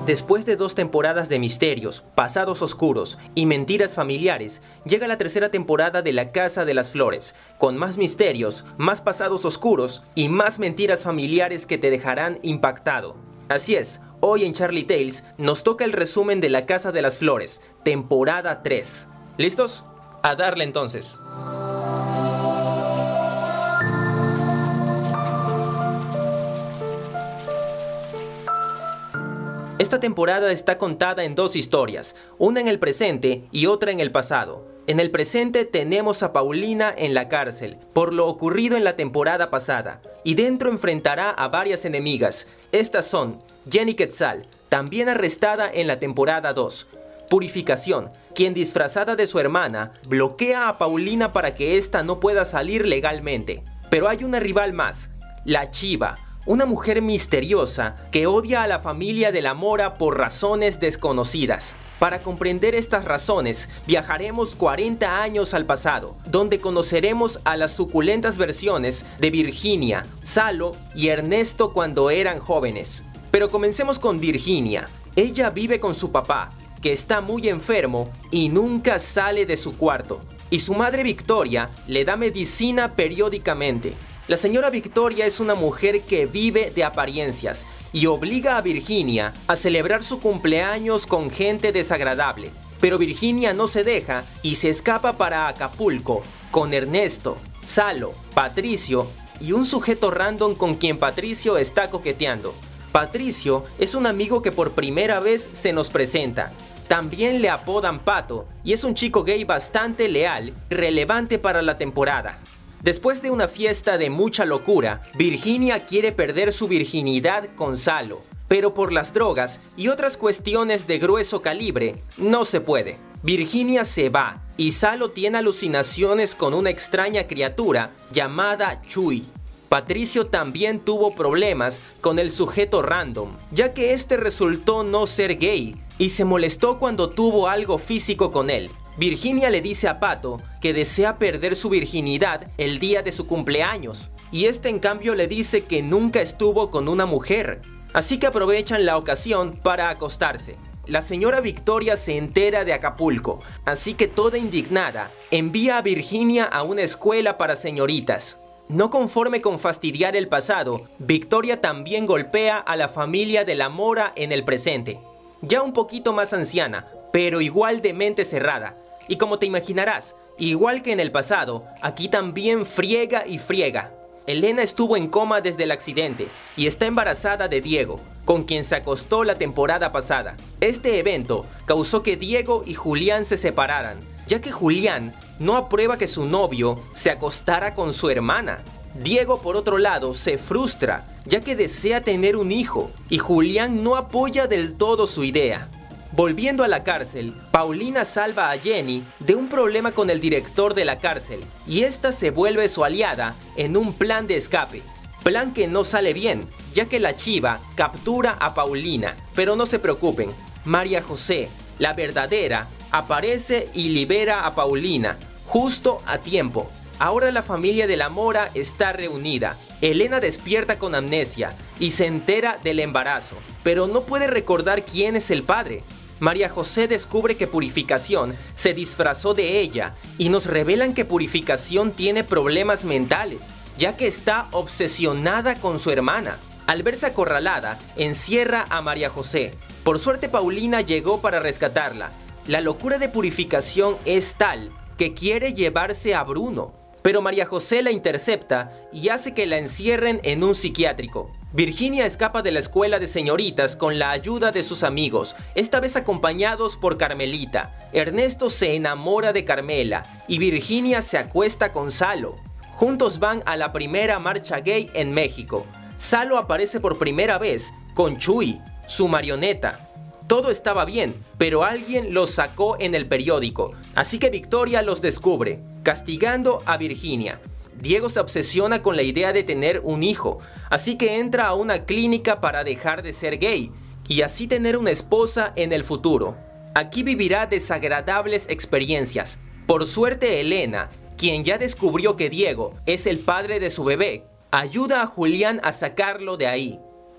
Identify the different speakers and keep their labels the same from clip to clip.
Speaker 1: Después de 2 temporadas de misterios, pasados oscuros y mentiras familiares, llega la tercera temporada de La Casa de las Flores, con más misterios, más pasados oscuros y más mentiras familiares que te dejarán impactado. Así es, hoy en Charlie Tales nos toca el resumen de La Casa de las Flores, temporada 3. ¿Listos? A darle entonces. Esta temporada está contada en 2 historias, una en el presente y otra en el pasado. En el presente tenemos a Paulina en la cárcel, por lo ocurrido en la temporada pasada, y dentro enfrentará a varias enemigas. Estas son Jenny Quetzal, también arrestada en la temporada 2. Purificación, quien disfrazada de su hermana, bloquea a Paulina para que ésta no pueda salir legalmente. Pero hay una rival más, la Chiva, una mujer misteriosa que odia a la familia de la Mora por razones desconocidas. Para comprender estas razones, viajaremos 40 años al pasado, donde conoceremos a las suculentas versiones de Virginia, Salo y Ernesto cuando eran jóvenes. Pero comencemos con Virginia. Ella vive con su papá, que está muy enfermo y nunca sale de su cuarto. Y su madre Victoria le da medicina periódicamente. La señora Victoria es una mujer que vive de apariencias y obliga a Virginia a celebrar su cumpleaños con gente desagradable. Pero Virginia no se deja y se escapa para Acapulco con Ernesto, Salo, Patricio y un sujeto random con quien Patricio está coqueteando. Patricio es un amigo que por primera vez se nos presenta. También le apodan Pato y es un chico gay bastante leal y relevante para la temporada. Después de una fiesta de mucha locura, Virginia quiere perder su virginidad con Salo, pero por las drogas y otras cuestiones de grueso calibre, no se puede. Virginia se va y Salo tiene alucinaciones con una extraña criatura llamada Chuy. Patricio también tuvo problemas con el sujeto random, ya que este resultó no ser gay y se molestó cuando tuvo algo físico con él. Virginia le dice a Pato que desea perder su virginidad el día de su cumpleaños, y este en cambio le dice que nunca estuvo con una mujer, así que aprovechan la ocasión para acostarse. La señora Victoria se entera de Acapulco, así que toda indignada envía a Virginia a una escuela para señoritas. No conforme con fastidiar el pasado, Victoria también golpea a la familia de la Mora en el presente, ya un poquito más anciana, pero igual de mente cerrada. Y como te imaginarás, igual que en el pasado, aquí también friega y friega. Elena estuvo en coma desde el accidente y está embarazada de Diego, con quien se acostó la temporada pasada. Este evento causó que Diego y Julián se separaran, ya que Julián no aprueba que su novio se acostara con su hermana. Diego, por otro lado, se frustra, ya que desea tener un hijo, y Julián no apoya del todo su idea. Volviendo a la cárcel, Paulina salva a Jenny de un problema con el director de la cárcel, y esta se vuelve su aliada en un plan de escape. Plan que no sale bien, ya que la Chiva captura a Paulina, pero no se preocupen, María José, la verdadera, aparece y libera a Paulina, justo a tiempo. Ahora la familia de la Mora está reunida. Elena despierta con amnesia y se entera del embarazo, pero no puede recordar quién es el padre. María José descubre que Purificación se disfrazó de ella y nos revelan que Purificación tiene problemas mentales, ya que está obsesionada con su hermana. Al verse acorralada, encierra a María José. Por suerte Paulina llegó para rescatarla. La locura de Purificación es tal que quiere llevarse a Bruno, pero María José la intercepta y hace que la encierren en un psiquiátrico. Virginia escapa de la escuela de señoritas con la ayuda de sus amigos, esta vez acompañados por Carmelita. Ernesto se enamora de Carmela y Virginia se acuesta con Salo. Juntos van a la primera marcha gay en México. Salo aparece por primera vez con Chuy, su marioneta. Todo estaba bien, pero alguien los sacó en el periódico, así que Victoria los descubre, castigando a Virginia. Diego se obsesiona con la idea de tener un hijo, así que entra a una clínica para dejar de ser gay y así tener una esposa en el futuro. Aquí vivirá desagradables experiencias. Por suerte Elena, quien ya descubrió que Diego es el padre de su bebé, ayuda a Julián a sacarlo de ahí.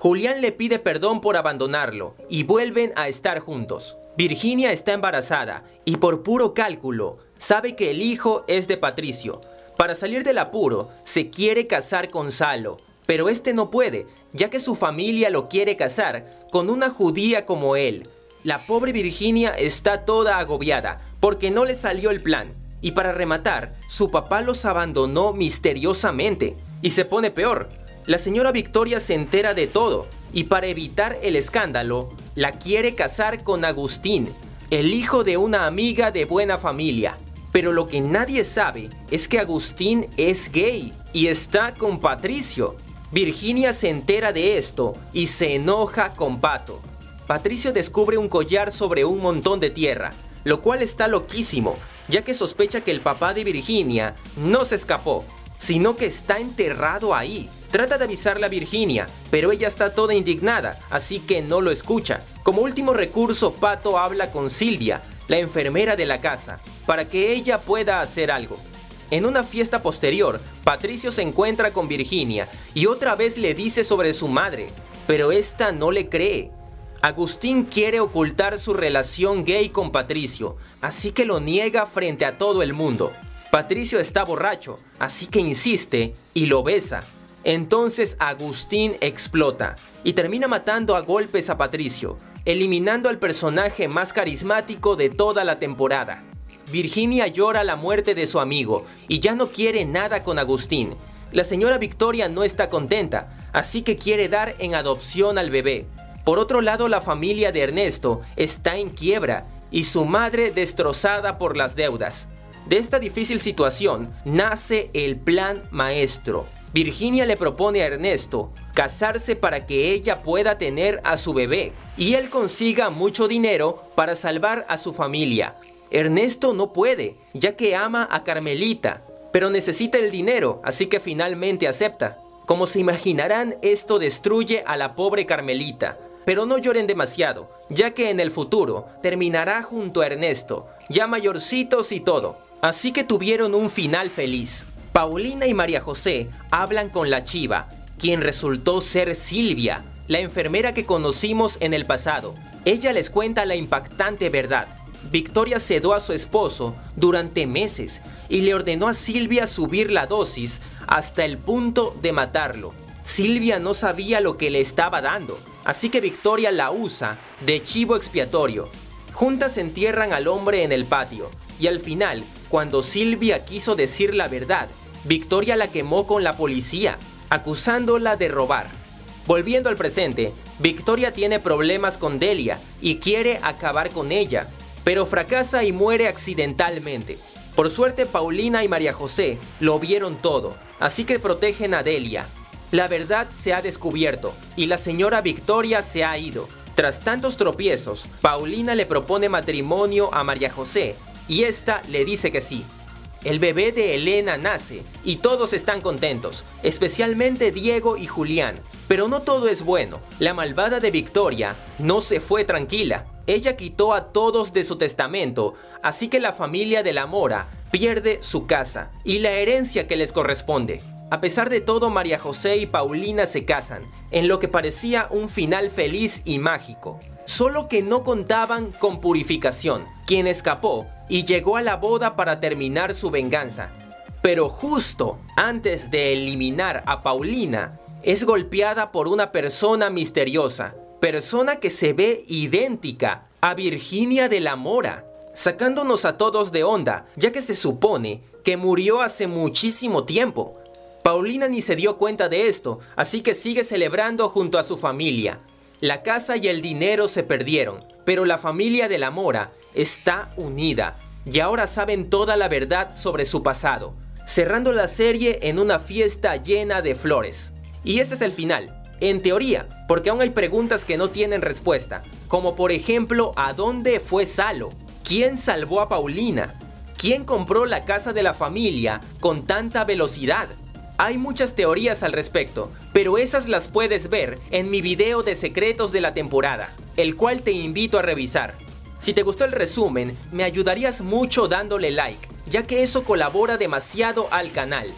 Speaker 1: Julián le pide perdón por abandonarlo y vuelven a estar juntos. Virginia está embarazada y por puro cálculo sabe que el hijo es de Patricio. Para salir del apuro, se quiere casar con Salo, pero este no puede, ya que su familia lo quiere casar con una judía como él. La pobre Virginia está toda agobiada porque no le salió el plan. Y para rematar, su papá los abandonó misteriosamente. Y se pone peor. La señora Victoria se entera de todo y para evitar el escándalo, la quiere casar con Agustín, el hijo de una amiga de buena familia. Pero lo que nadie sabe es que Agustín es gay y está con Patricio. Virginia se entera de esto y se enoja con Pato. Patricio descubre un collar sobre un montón de tierra, lo cual está loquísimo, ya que sospecha que el papá de Virginia no se escapó, sino que está enterrado ahí. Trata de avisarle a Virginia, pero ella está toda indignada, así que no lo escucha. Como último recurso, Pato habla con Silvia, la enfermera de la casa, para que ella pueda hacer algo. En una fiesta posterior, Patricio se encuentra con Virginia y otra vez le dice sobre su madre, pero esta no le cree. Agustín quiere ocultar su relación gay con Patricio, así que lo niega frente a todo el mundo. Patricio está borracho, así que insiste y lo besa. Entonces Agustín explota y termina matando a golpes a Patricio, eliminando al personaje más carismático de toda la temporada. Virginia llora la muerte de su amigo y ya no quiere nada con Agustín. La señora Victoria no está contenta, así que quiere dar en adopción al bebé. Por otro lado, la familia de Ernesto está en quiebra y su madre destrozada por las deudas. De esta difícil situación nace el plan maestro. Virginia le propone a Ernesto casarse para que ella pueda tener a su bebé y él consiga mucho dinero para salvar a su familia. Ernesto no puede, ya que ama a Carmelita, pero necesita el dinero, así que finalmente acepta. Como se imaginarán, esto destruye a la pobre Carmelita. Pero no lloren demasiado, ya que en el futuro terminará junto a Ernesto, ya mayorcitos y todo. Así que tuvieron un final feliz. Paulina y María José hablan con la chiva, quien resultó ser Silvia, la enfermera que conocimos en el pasado. Ella les cuenta la impactante verdad. Victoria sedó a su esposo durante meses y le ordenó a Silvia subir la dosis hasta el punto de matarlo. Silvia no sabía lo que le estaba dando, así que Victoria la usa de chivo expiatorio. Juntas entierran al hombre en el patio y al final, cuando Silvia quiso decir la verdad, Victoria la quemó con la policía, acusándola de robar. Volviendo al presente, Victoria tiene problemas con Delia y quiere acabar con ella, pero fracasa y muere accidentalmente. Por suerte, Paulina y María José lo vieron todo, así que protegen a Delia. La verdad se ha descubierto y la señora Victoria se ha ido. Tras tantos tropiezos, Paulina le propone matrimonio a María José y esta le dice que sí. El bebé de Elena nace y todos están contentos, especialmente Diego y Julián. Pero no todo es bueno. La malvada de Victoria no se fue tranquila. Ella quitó a todos de su testamento, así que la familia de la Mora pierde su casa y la herencia que les corresponde. A pesar de todo, María José y Paulina se casan, en lo que parecía un final feliz y mágico. Solo que no contaban con Purificación, quien escapó y llegó a la boda para terminar su venganza. Pero justo antes de eliminar a Paulina, es golpeada por una persona misteriosa, persona que se ve idéntica a Virginia de la Mora, sacándonos a todos de onda, ya que se supone que murió hace muchísimo tiempo. Paulina ni se dio cuenta de esto, así que sigue celebrando junto a su familia. La casa y el dinero se perdieron, pero la familia de la Mora está unida y ahora saben toda la verdad sobre su pasado, cerrando la serie en una fiesta llena de flores. Y ese es el final, en teoría, porque aún hay preguntas que no tienen respuesta, como por ejemplo, ¿a dónde fue Salo? ¿Quién salvó a Paulina? ¿Quién compró la casa de la familia con tanta velocidad? Hay muchas teorías al respecto, pero esas las puedes ver en mi video de secretos de la temporada, el cual te invito a revisar. Si te gustó el resumen, me ayudarías mucho dándole like, ya que eso colabora demasiado al canal.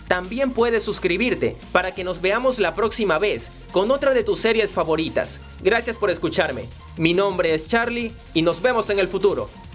Speaker 1: También puedes suscribirte para que nos veamos la próxima vez con otra de tus series favoritas. Gracias por escucharme. Mi nombre es Charlie y nos vemos en el futuro.